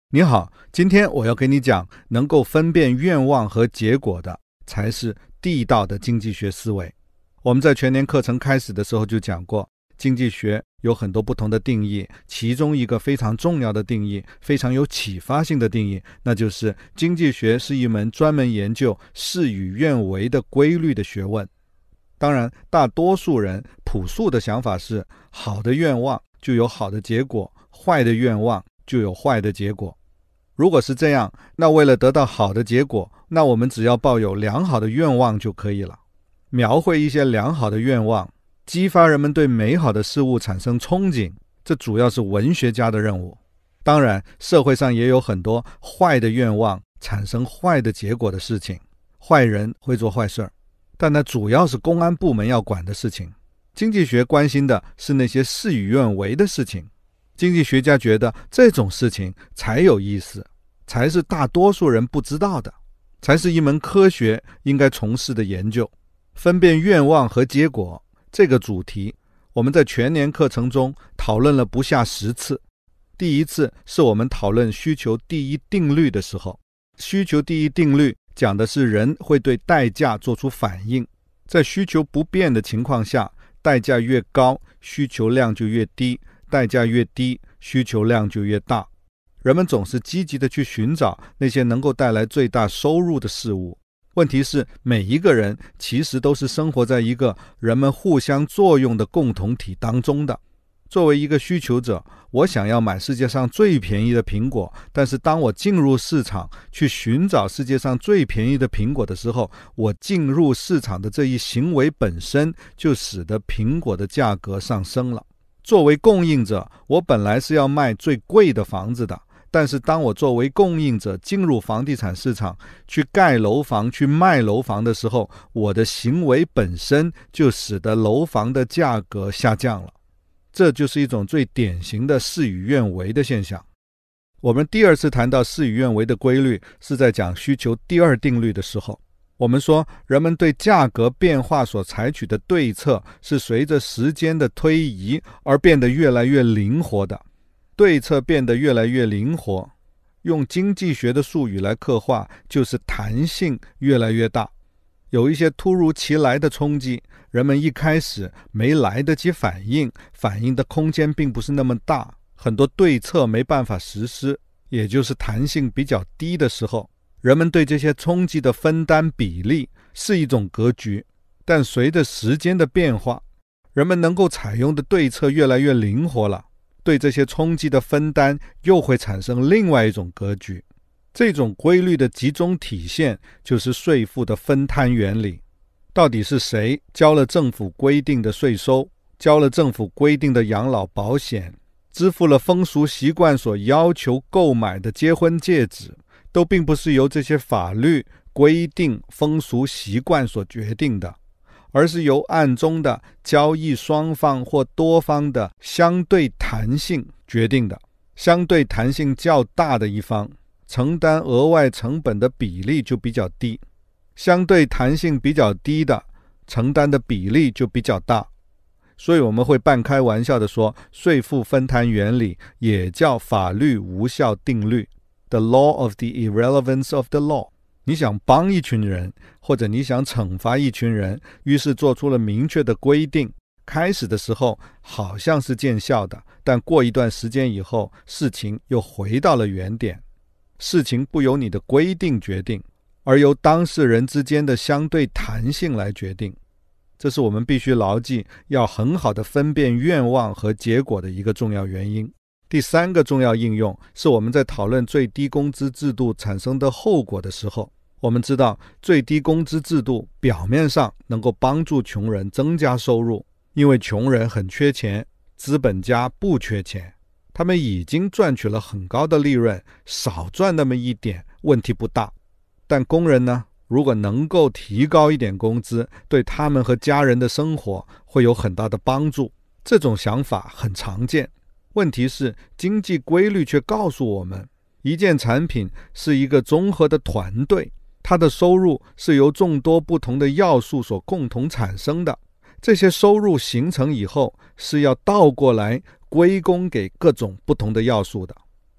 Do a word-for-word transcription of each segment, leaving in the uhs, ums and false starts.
你好，今天我要跟你讲，能够分辨愿望和结果的，才是地道的经济学思维。我们在全年课程开始的时候就讲过，经济学有很多不同的定义，其中一个非常重要的定义，非常有启发性的定义，那就是经济学是一门专门研究事与愿违的规律的学问。当然，大多数人朴素的想法是，好的愿望就有好的结果，坏的愿望就有坏的结果。如果是这样，那为了得到好的结果，那我们只要抱有良好的愿望就可以了。描绘一些良好的愿望，激发人们对美好的事物产生憧憬，这主要是文学家的任务。当然，社会上也有很多坏的愿望产生坏的结果的事情，坏人会做坏事儿，但那主要是公安部门要管的事情。经济学关心的是那些事与愿违的事情。经济学家觉得这种事情才有意思，才是大多数人不知道的，才是一门科学应该从事的研究。分辨愿望和结果这个主题，我们在全年课程中讨论了不下十次。第一次是我们讨论需求第一定律的时候，需求第一定律讲的是人会对代价做出反应，在需求不变的情况下，代价越高，需求量就越低，代价越低，需求量就越大。人们总是积极地去寻找那些能够带来最大收入的事物。问题是，每一个人其实都是生活在一个人们互相作用的共同体当中的。作为一个需求者，我想要买世界上最便宜的苹果，但是当我进入市场去寻找世界上最便宜的苹果的时候，我进入市场的这一行为本身就使得苹果的价格上升了。作为供应者，我本来是要卖最贵的房子的，但是当我作为供应者进入房地产市场，去盖楼房，去卖楼房的时候，我的行为本身就使得楼房的价格下降了。这就是一种最典型的事与愿违的现象。我们第二次谈到事与愿违的规律，是在讲需求第二定律的时候。我们说，人们对价格变化所采取的对策是随着时间的推移而变得越来越灵活的。对策变得越来越灵活，用经济学的术语来刻画，就是弹性越来越大。有一些突如其来的冲击，人们一开始没来得及反应，反应的空间并不是那么大，很多对策没办法实施，也就是弹性比较低的时候，人们对这些冲击的分担比例是一种格局。但随着时间的变化，人们能够采用的对策越来越灵活了，对这些冲击的分担又会产生另外一种格局。这种规律的集中体现就是税负的分摊原理。到底是谁交了政府规定的税收，交了政府规定的养老保险，支付了风俗习惯所要求购买的结婚戒指，都并不是由这些法律规定风俗习惯所决定的，而是由暗中的交易双方或多方的相对弹性决定的。相对弹性较大的一方承担额外成本的比例就比较低，相对弹性比较低的承担的比例就比较大。所以我们会半开玩笑的说，税负分摊原理也叫法律无效定律， The law of the irrelevance of the law。 你想帮一群人，或者你想惩罚一群人，于是做出了明确的规定，开始的时候好像是见效的，但过一段时间以后，事情又回到了原点。事情不由你的规定决定，而由当事人之间的相对弹性来决定。这是我们必须牢记，要很好的分辨愿望和结果的一个重要原因。第三个重要应用是我们在讨论最低工资制度产生的后果的时候，我们知道最低工资制度表面上能够帮助穷人增加收入，因为穷人很缺钱，资本家不缺钱，他们已经赚取了很高的利润，少赚那么一点问题不大。但工人呢，如果能够提高一点工资，对他们和家人的生活会有很大的帮助。这种想法很常见。问题是，经济规律却告诉我们，一件产品是一个综合的团队，它的收入是由众多不同的要素所共同产生的。这些收入形成以后，是要倒过来归功给各种不同的要素的。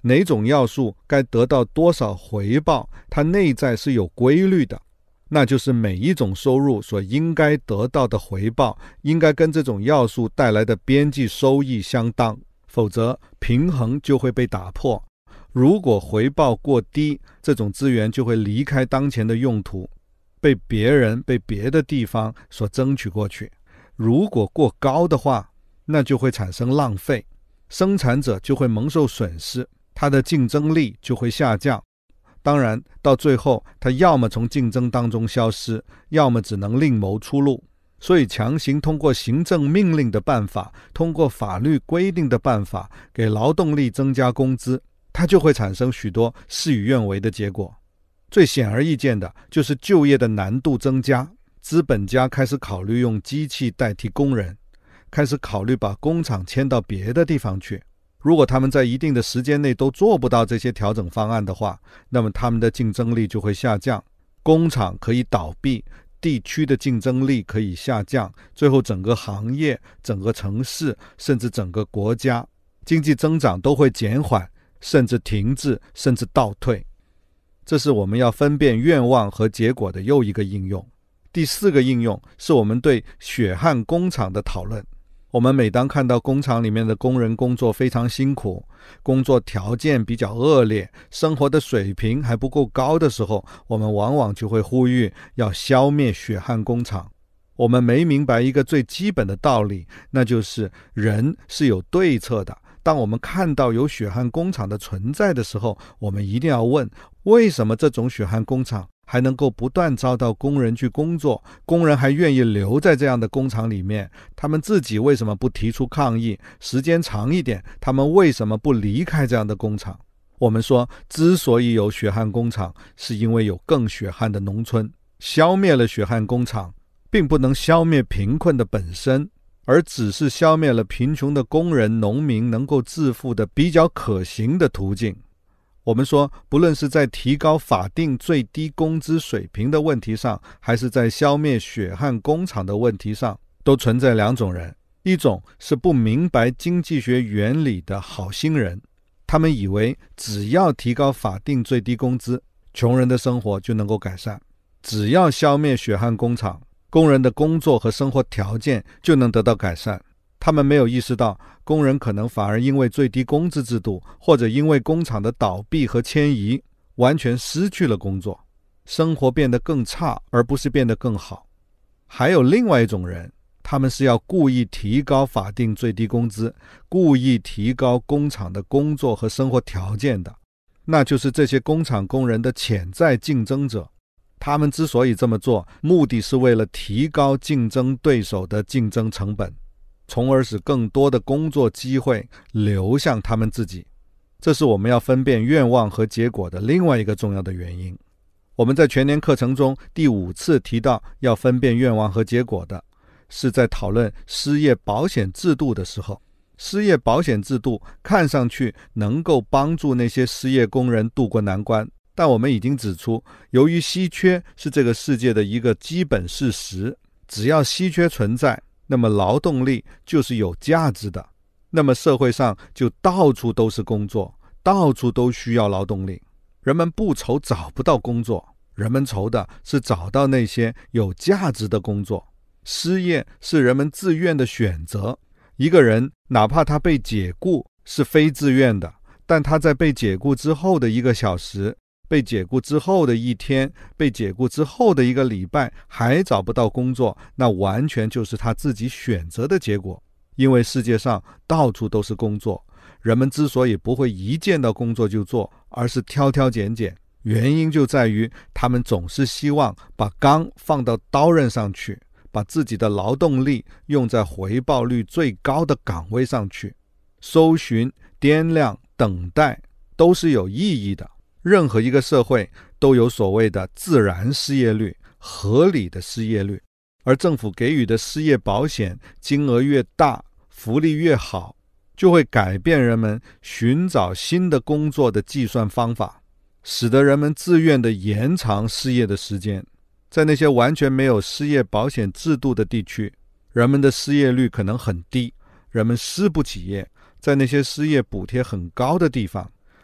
哪种要素该得到多少回报，它内在是有规律的，那就是每一种收入所应该得到的回报应该跟这种要素带来的边际收益相当，否则平衡就会被打破。如果回报过低，这种资源就会离开当前的用途，被别人被别的地方所争取过去。如果过高的话，那就会产生浪费，生产者就会蒙受损失，他的竞争力就会下降。当然到最后他要么从竞争当中消失，要么只能另谋出路。所以强行通过行政命令的办法，通过法律规定的办法给劳动力增加工资，它就会产生许多事与愿违的结果。最显而易见的就是就业的难度增加，资本家开始考虑用机器代替工人，开始考虑把工厂迁到别的地方去。如果他们在一定的时间内都做不到这些调整方案的话，那么他们的竞争力就会下降，工厂可以倒闭，地区的竞争力可以下降，最后整个行业、整个城市，甚至整个国家经济增长都会减缓，甚至停滞，甚至倒退。这是我们要分辨愿望和结果的又一个应用。第四个应用是我们对血汗工厂的讨论。我们每当看到工厂里面的工人工作非常辛苦，工作条件比较恶劣，生活的水平还不够高的时候，我们往往就会呼吁要消灭血汗工厂。我们没明白一个最基本的道理，那就是人是有对策的。当我们看到有血汗工厂的存在的时候，我们一定要问，为什么这种血汗工厂还能够不断招到工人去工作，工人还愿意留在这样的工厂里面，他们自己为什么不提出抗议？时间长一点，他们为什么不离开这样的工厂？我们说，之所以有血汗工厂，是因为有更血汗的农村。消灭了血汗工厂，并不能消灭贫困的本身，而只是消灭了贫穷的工人、农民能够致富的比较可行的途径。我们说，不论是在提高法定最低工资水平的问题上，还是在消灭血汗工厂的问题上，都存在两种人。一种是不明白经济学原理的好心人，他们以为只要提高法定最低工资，穷人的生活就能够改善；只要消灭血汗工厂，工人的工作和生活条件就能得到改善。他们没有意识到，工人可能反而因为最低工资制度，或者因为工厂的倒闭和迁移，完全失去了工作，生活变得更差，而不是变得更好。还有另外一种人，他们是要故意提高法定最低工资，故意提高工厂的工作和生活条件的，那就是这些工厂工人的潜在竞争者。他们之所以这么做，目的是为了提高竞争对手的竞争成本，从而使更多的工作机会流向他们自己。这是我们要分辨愿望和结果的另外一个重要的原因。我们在全年课程中第五次提到要分辨愿望和结果的，是在讨论失业保险制度的时候。失业保险制度看上去能够帮助那些失业工人渡过难关，但我们已经指出，由于稀缺是这个世界的一个基本事实，只要稀缺存在，那么劳动力就是有价值的，那么社会上就到处都是工作，到处都需要劳动力。人们不愁找不到工作，人们愁的是找到那些有价值的工作。失业是人们自愿的选择，一个人哪怕他被解雇是非自愿的，但他在被解雇之后的一个小时，被解雇之后的一天，被解雇之后的一个礼拜还找不到工作，那完全就是他自己选择的结果。因为世界上到处都是工作，人们之所以不会一见到工作就做，而是挑挑拣拣，原因就在于他们总是希望把钢放到刀刃上去，把自己的劳动力用在回报率最高的岗位上去。搜寻、掂量、等待都是有意义的。任何一个社会都有所谓的自然失业率、合理的失业率，而政府给予的失业保险金额越大，福利越好，就会改变人们寻找新的工作的计算方法，使得人们自愿地延长失业的时间。在那些完全没有失业保险制度的地区，人们的失业率可能很低，人们失不起业。在那些失业补贴很高的地方，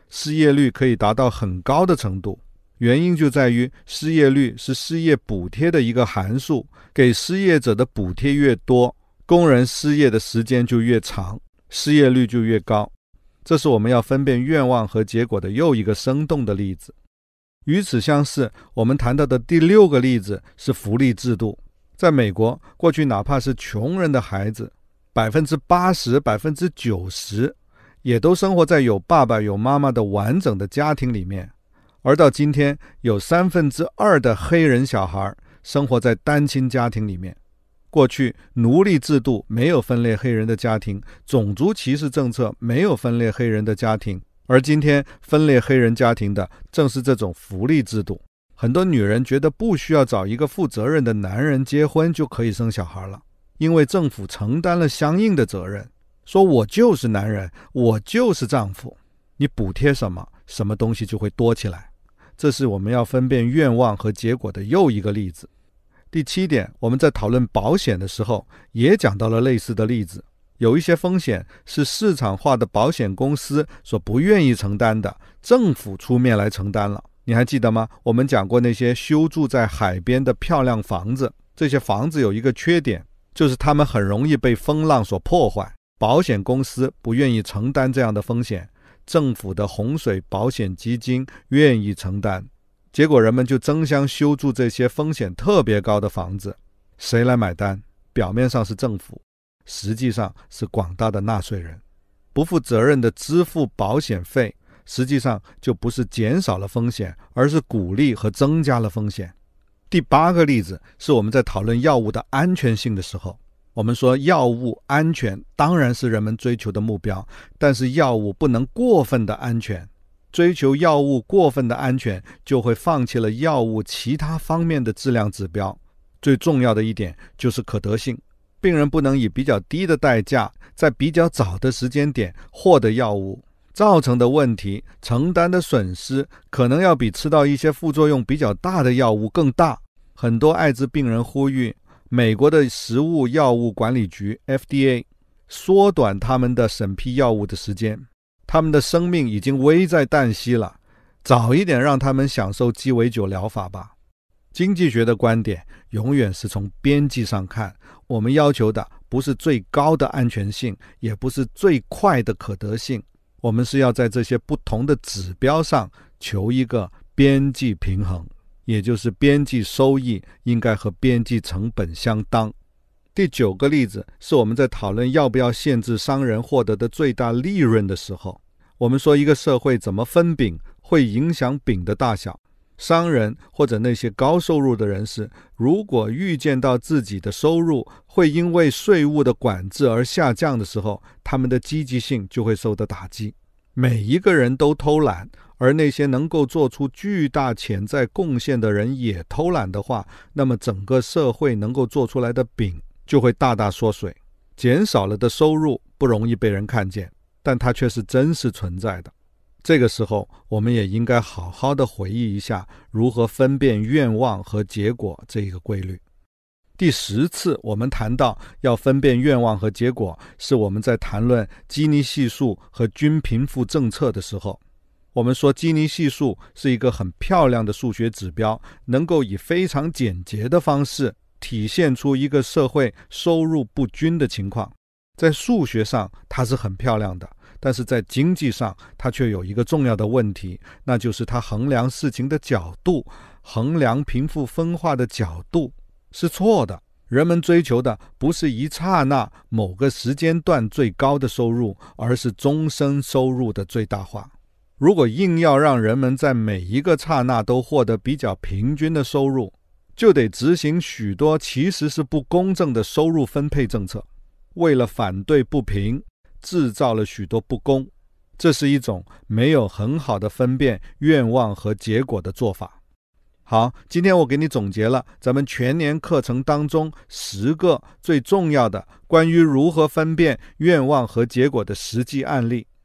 失业率可以达到很高的程度。原因就在于失业率是失业补贴的一个函数，给失业者的补贴越多，工人失业的时间就越长，失业率就越高。这是我们要分辨愿望和结果的又一个生动的例子。与此相似，我们谈到的第六个例子是福利制度。在美国，过去哪怕是穷人的孩子，百分之八十、百分之九十也都生活在有爸爸有妈妈的完整的家庭里面。而到今天，有三分之二的黑人小孩生活在单亲家庭里面。过去奴隶制度没有分裂黑人的家庭，种族歧视政策没有分裂黑人的家庭，而今天分裂黑人家庭的正是这种福利制度。很多女人觉得不需要找一个负责任的男人结婚就可以生小孩了，因为政府承担了相应的责任，说我就是男人，我就是丈夫，你补贴什么，什么东西就会多起来。这是我们要分辨愿望和结果的又一个例子。第七点，我们在讨论保险的时候也讲到了类似的例子。有一些风险是市场化的保险公司所不愿意承担的，政府出面来承担了。你还记得吗？我们讲过那些修筑在海边的漂亮房子，这些房子有一个缺点，就是它们很容易被风浪所破坏，保险公司不愿意承担这样的风险，政府的洪水保险基金愿意承担，结果人们就争相修筑这些风险特别高的房子。谁来买单？表面上是政府，实际上是广大的纳税人。不负责任的支付保险费，实际上就不是减少了风险，而是鼓励和增加了风险。第八个例子是我们在讨论药物的安全性的时候，我们说药物安全当然是人们追求的目标，但是药物不能过分的安全。追求药物过分的安全，就会放弃了药物其他方面的质量指标。最重要的一点就是可得性，病人不能以比较低的代价，在比较早的时间点获得药物，造成的问题、承担的损失，可能要比吃到一些副作用比较大的药物更大。很多艾滋病人呼吁美国的食物药物管理局 F D A 缩短他们的审批药物的时间，他们的生命已经危在旦夕了，早一点让他们享受鸡尾酒疗法吧。经济学的观点永远是从边际上看，我们要求的不是最高的安全性，也不是最快的可得性，我们是要在这些不同的指标上求一个边际平衡，也就是边际收益应该和边际成本相当。第九个例子是我们在讨论要不要限制商人获得的最大利润的时候，我们说一个社会怎么分饼会影响饼的大小。商人或者那些高收入的人士，如果预见到自己的收入会因为税务的管制而下降的时候，他们的积极性就会受到打击。每一个人都偷懒，而那些能够做出巨大潜在贡献的人也偷懒的话，那么整个社会能够做出来的饼就会大大缩水。减少了的收入不容易被人看见，但它却是真实存在的。这个时候，我们也应该好好的回忆一下如何分辨愿望和结果这一个规律。第十次我们谈到要分辨愿望和结果，是我们在谈论基尼系数和均贫富政策的时候。我们说基尼系数是一个很漂亮的数学指标，能够以非常简洁的方式体现出一个社会收入不均的情况。在数学上它是很漂亮的，但是在经济上它却有一个重要的问题，那就是它衡量事情的角度，衡量贫富分化的角度是错的。人们追求的不是一刹那某个时间段最高的收入，而是终身收入的最大化。如果硬要让人们在每一个刹那都获得比较平均的收入，就得执行许多其实是不公正的收入分配政策。为了反对不平，制造了许多不公，这是一种没有很好的分辨愿望和结果的做法。好，今天我给你总结了咱们全年课程当中十个最重要的关于如何分辨愿望和结果的实际案例。